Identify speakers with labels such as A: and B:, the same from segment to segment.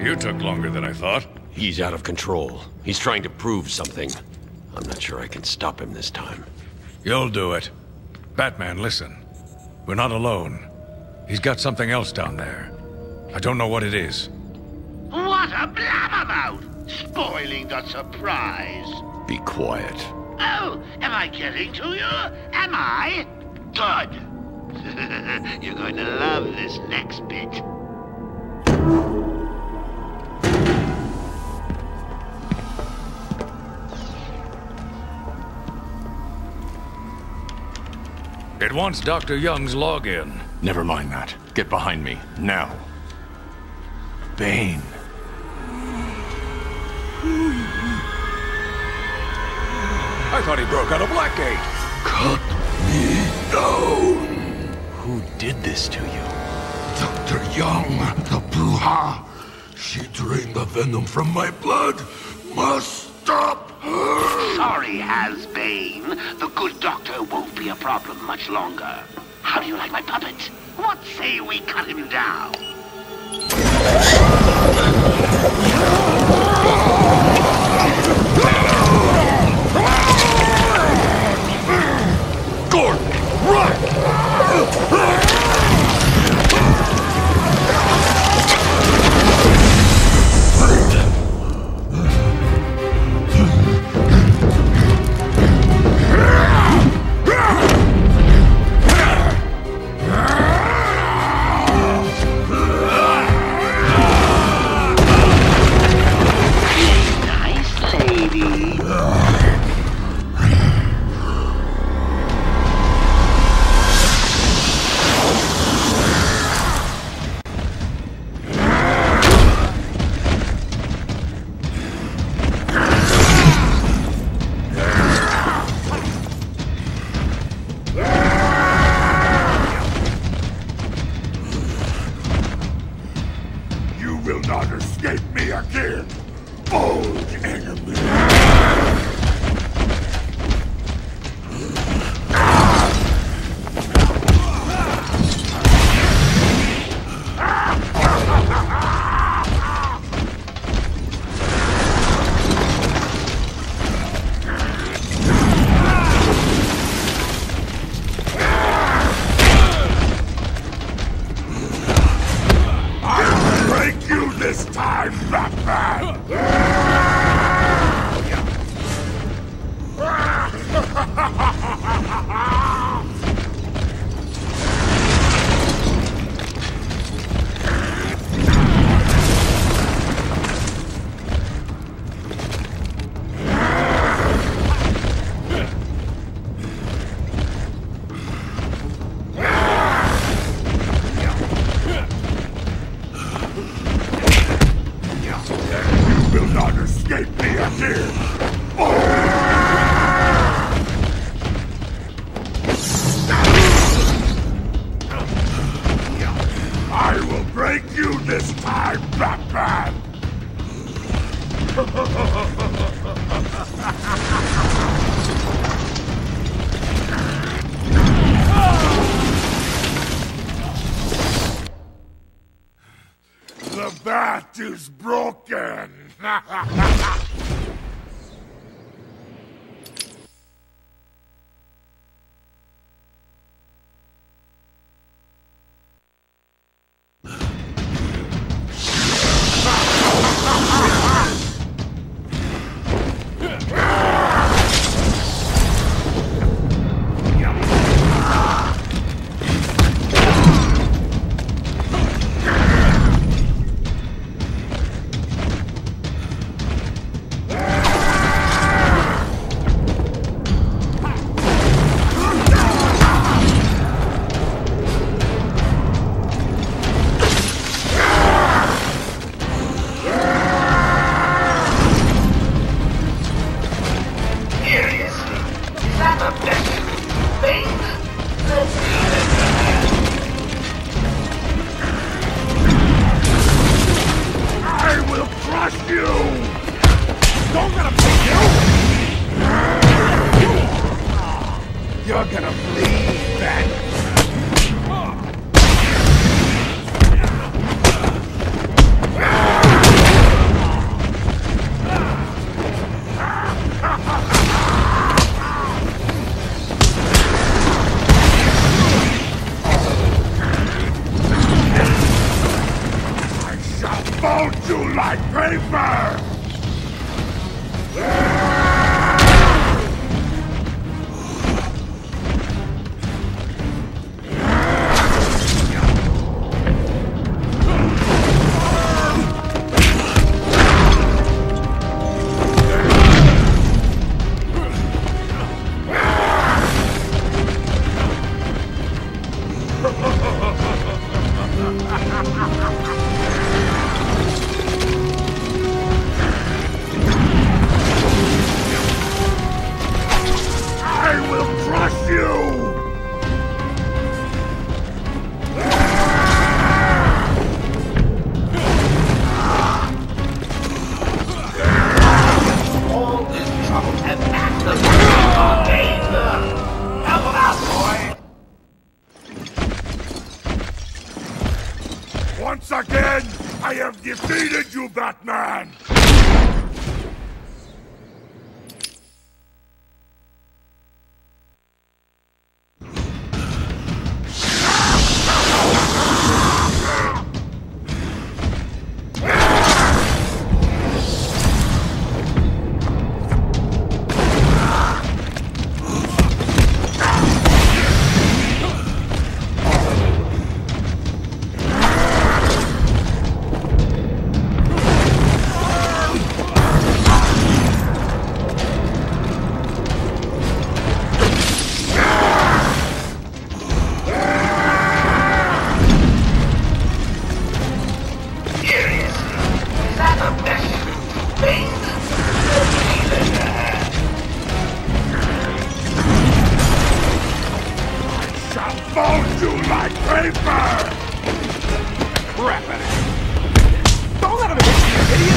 A: You took longer than I thought.
B: He's out of control. He's trying to prove something. I'm not sure I can stop him this time.
A: You'll do it. Batman, listen. We're not alone. He's got something else down there. I don't know what it is.
C: What a blabbermouth! Spoiling the surprise.
B: Be quiet.
C: Oh, am I getting to you? Am I? Good. You're going to love this next bit.
A: It wants Dr. Young's login.
D: Never mind that. Get behind me, now. Bane.
A: I thought he broke out of Blackgate.
E: Cut me down.
D: Who did this to you?
E: Dr. Young, the Bruja. She drained the venom from my blood. Must stop her.
C: Sorry, Bane. The good doctor won't be a problem much longer. How do you like my puppet? What say we cut him down?
E: Gordon, run! The bat is broken! like paper! Once again, I have defeated you, Batman! Fold you like paper!
D: Crap at it! Don't let him hit you,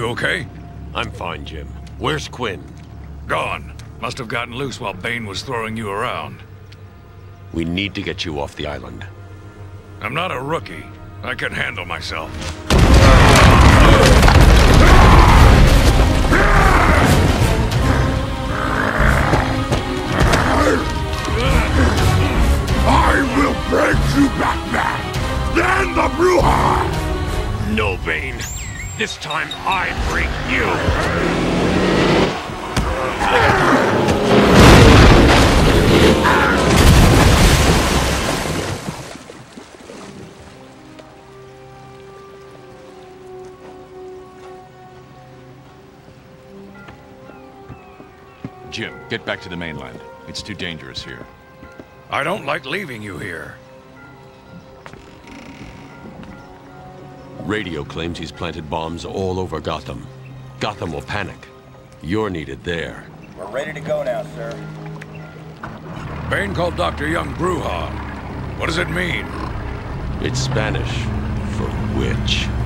A: okay?
B: I'm fine, Jim. Where's Quinn?
A: Gone. Must have gotten loose while Bane was throwing you around.
B: We need to get you off the island.
A: I'm not a rookie. I can handle myself.
E: I will break you, Batman! Then the Bruja!
B: No, Bane. This time I break you!
D: Jim, get back to the mainland. It's too dangerous here.
A: I don't like leaving you here.
B: Radio claims he's planted bombs all over Gotham. Gotham will panic. You're needed there.
F: We're ready to go now, sir.
A: Bane called Dr. Young Bruja. What does it mean?
B: It's Spanish for witch.